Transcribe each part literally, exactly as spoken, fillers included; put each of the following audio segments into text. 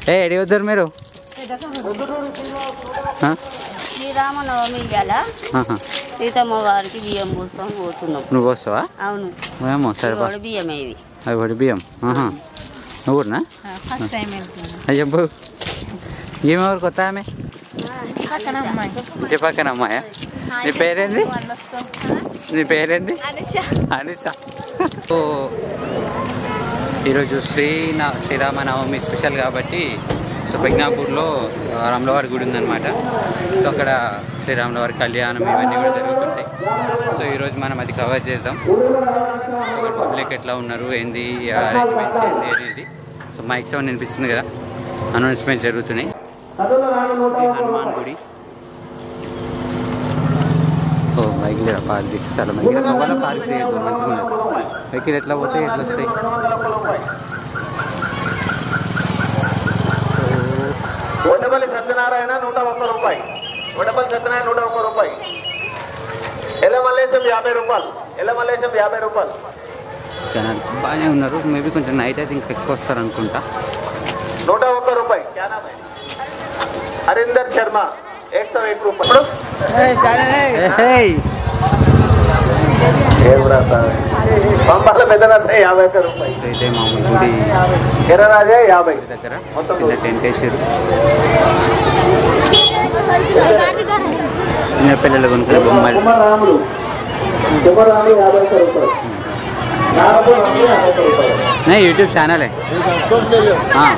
ఏ ఎడి వద్దరు మీరు శ్రీరామనవమి ఇవాళ సీతమ్మ వారికి బియ్యం పోస్తాం పోతున్నాం. నువ్వు వస్తావా? అవును. ఏమో సరే బియ్యం ఇవి అవి వడి బియ్యం. నువ్వు కూడా అయ్యో ఏమెవరు కొత్త ఆమె ఇంటి పక్కన అమ్మాయా? నీ పేరేంది? నీ పేరేంది? అనిష. ఈరోజు శ్రీనా శ్రీరామనవమి స్పెషల్ కాబట్టి సో ప్రజ్ఞాపూర్లో రాములవారి గుడి ఉందన్నమాట. సో అక్కడ శ్రీరాములవారి కళ్యాణం ఇవన్నీ కూడా జరుగుతుంటాయి. సో ఈరోజు మనం అది కవర్ చేద్దాం. సో అక్కడ పబ్లిక్ ఎట్లా ఉన్నారు, ఏంది అరేంజ్మెంట్స్ ఏంది అనేది. సో మైక్ సౌండ్ వినిపిస్తుంది కదా, అనౌన్స్మెంట్స్ జరుగుతున్నాయి. హనుమాన్ గుడి. ఓ మైక్ లేదా పార్క్ చేసి చాలా మైక్ మొబైల్ పార్క్ చేయదు మంచిగా ఉండదు. వెహికల్ ఎట్లా పోతే ఎట్లా వస్తాయి. వడపల్లి సత్యనారాయణ నూట ఒక్క రూపాయి. వడపల్లి సత్యనారాయణ నూట ఒక్క రూపాయి. ఎల్లమల్లేశం యాభై రూపాయలు. ఎల్లమల్లేశం యాభై రూపాయలు. జనాలు బాగానే ఉన్నారు. మేబీ కొంచెం నైట్ అయితే ఇంకా ఎక్కువ వస్తారు అనుకుంటా. నూట ఒక్క రూపాయి. హరీందర్ శర్మ एक सौ एक రూపాయలు. పంపాల పెద్దలంటే యాభై ఒక్క రూపాయి. అయితే మామూలు గుడి ఎర్రరాజే యాభై దగ్గర చిన్న టెంట్ వేసారు. చిన్నపిల్లలు కొనుక్కునే బొమ్మలు. नहीं यूट्यूब चैनल है. हाँ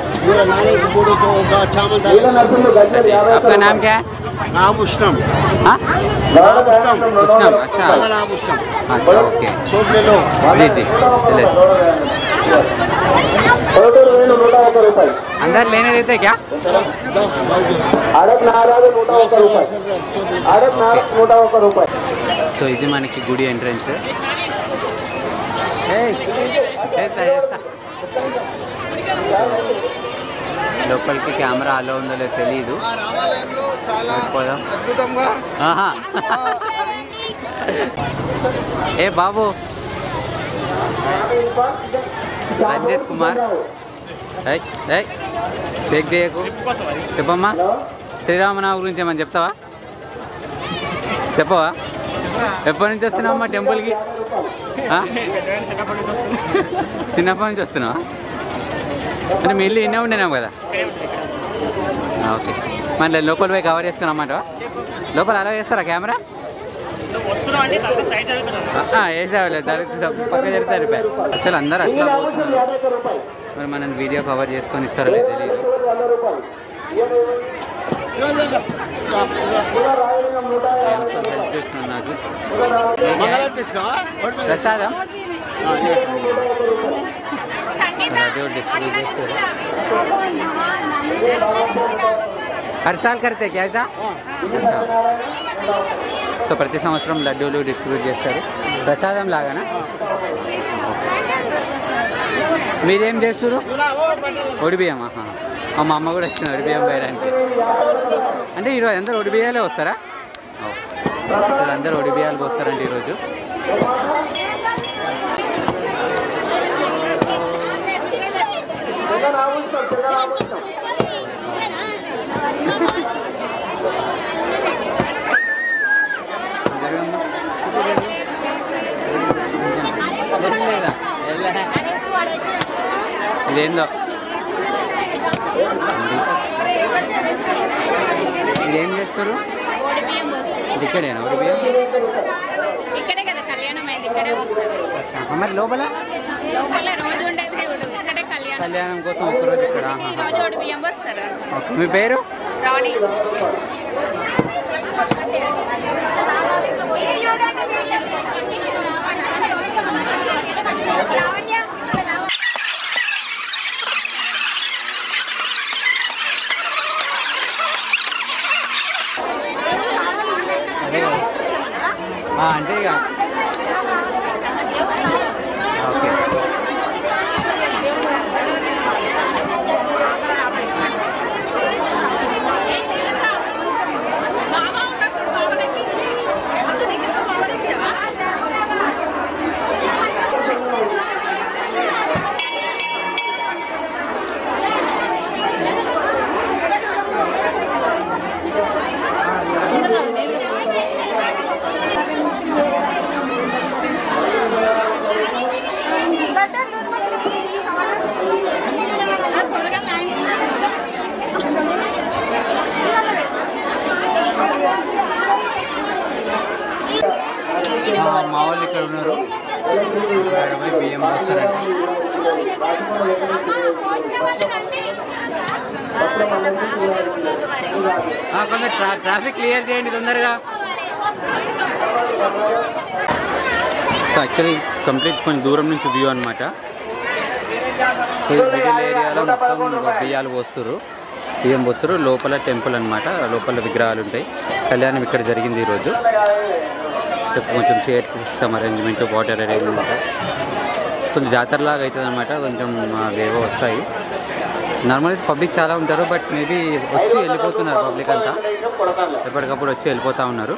आपका नाम क्या है? नाम उष्णम. हाँ उष्णम. अच्छा अच्छा ओके जी जी चले. अंदर लेने देते क्या? సో ఇది మనకి గుడి ఎంట్రన్స్. లోపలికి కెమెరా అలో ఉందో లేదో తెలీదు. ఏ బాబు రంజిత్ కుమార్ చెక్ చేయకు. చెప్పమ్మా శ్రీరామనవమి గురించి ఏమని చెప్తావా? చెప్పవా? ఎప్పటి నుంచి వస్తున్నావమ్మా టెంపుల్కి? చిన్నప్పటి నుంచి వస్తున్నావా? అంటే మీ ఇల్లు ఇన్నే ఉండేనాం కదా. ఓకే మళ్ళీ లోపల పోయి కవర్ చేసుకుని అమ్మంటావా? లోపల అలా చేస్తారా కెమెరా? వేసావులేదు దానికి పక్క జరిగితే అయిపోయారు. యాక్చువల్ అందరూ అట్లా పోతున్నారు. మరి మనం వీడియో కవర్ చేసుకొని ఇస్తారో లేదు తెలియదు. నాకు ప్రసాదం हर साल करते क्या ऐसा? సో ప్రతి సంవత్సరం లడ్డూలు డిస్ట్రిబ్యూట్ చేస్తారు ప్రసాదం లాగానా? మీరేం చేస్తారు? ఒడిబియ్యం. మా అమ్మ కూడా వచ్చింది ఒడిబియ్యం వేయడానికి. అంటే ఈరోజు అందరూ ఒడిబియ్యాలే వస్తారా? అందరూ ఒడిబియ్యాలు వస్తారండి ఈరోజు. ఇదేందో ఇదేం చేస్తారు? ఇక్కడేనా ఒడిబియ్యం? ఇక్కడే కదా కళ్యాణం అయింది, ఇక్కడే వస్తారు. మరి లోపల లోపల రోజు ఉండేది ఇక్కడే కళ్యాణం. కళ్యాణం కోసం ఒక్కరోజు ఇక్కడ. రోజు ఒడిబియ్యం వస్తారు. మీ పేరు? రాణి. అంటే ఇక ఓకే మా వాళ్ళు ఇక్కడ ఉన్నారు, ఇక్కడ పోయి బియ్యం వస్తారంట. కొంచెం ట్రా ట్రాఫిక్ క్లియర్ చేయండి తొందరగా. సో యాక్చువల్లీ కంప్లీట్ కొంచెం దూరం నుంచి వ్యూ అనమాట. సో ఈ మిడిల్ ఏరియాలో మొత్తం బియ్యాలు పోస్తారు, బియ్యం పోస్తారు. లోపల టెంపుల్ అనమాట, లోపల విగ్రహాలు ఉంటాయి. కళ్యాణం ఇక్కడ జరిగింది ఈరోజు. సో కొంచెం chairs system arrangement, water arrangement, కొంచెం జాతరలాగా అవుతుంది అనమాట. కొంచెం వేవో వస్తాయి. నార్మల్గా పబ్లిక్ చాలా ఉంటారు, బట్ మేబీ వచ్చి వెళ్ళిపోతున్నారు పబ్లిక్ అంతా. ఎప్పటికప్పుడు వచ్చి వెళ్ళిపోతూ ఉన్నారు.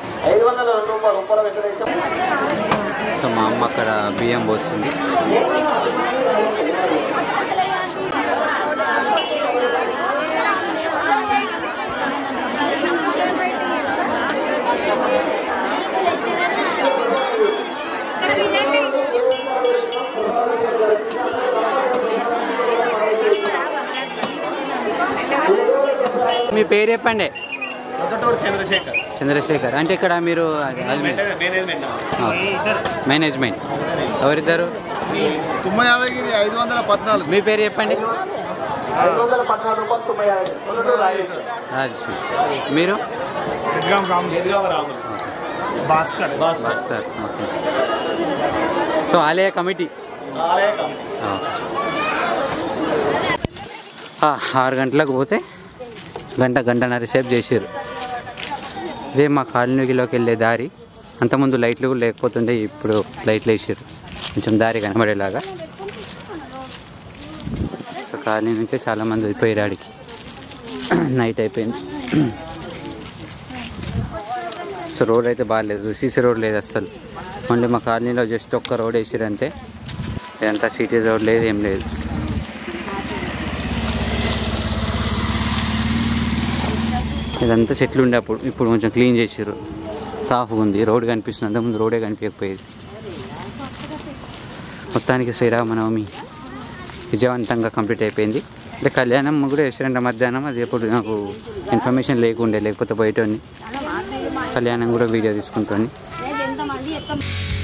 సో మా అమ్మ అక్కడ బియ్యం పోస్తుంది. మీ పేరు చెప్పండి. చంద్రశేఖర్. చంద్రశేఖర్ అంటే ఇక్కడ మీరు మేనేజ్మెంట్ ఎవరిద్దరు? తుమ్మ యాదగిరి ఐదు వందల పద్నాలుగు. మీ పేరు చెప్పండి. రాజేష్. మీరు? భాస్కర్. భాస్కర్. ఓకే. సో ఆలయ కమిటీ. ఆరు గంటలకు పోతే గంట గంటన్నర సేపు చేసారు. ఇదే మా కాలనీలోకి వెళ్ళే దారి. అంతకుముందు లైట్లు లేకపోతుండే, ఇప్పుడు లైట్లు వేసారు కొంచెం దారి కనబడేలాగా. సో కాలనీ నుంచే చాలామంది వెళ్ళిపోయారు ఆడికి. నైట్ అయిపోయింది. సో రోడ్ అయితే బాగాలేదు, సీసీ రోడ్ లేదు అస్సలు. ఓన్లీ మా కాలనీలో జస్ట్ ఒక్క రోడ్ వేసారు అంతే. ఇదంతా సిటీ రోడ్ లేదు, ఏం లేదు. ఇదంతా చెట్లు ఉండే అప్పుడు, ఇప్పుడు కొంచెం క్లీన్ చేసారు, సాఫ్గా ఉంది. రోడ్ కనిపిస్తుంది, అంతకుముందు రోడే కనిపించకపోయేది. మొత్తానికి శ్రీరామనవమి విజయవంతంగా కంప్లీట్ అయిపోయింది. అంటే కళ్యాణం కూడా రెస్టారెంట్ మధ్యాహ్నం, అది ఎప్పుడు నాకు ఇన్ఫర్మేషన్ లేకుండే, లేకపోతే బయట కళ్యాణం కూడా వీడియో తీసుకుంటాను.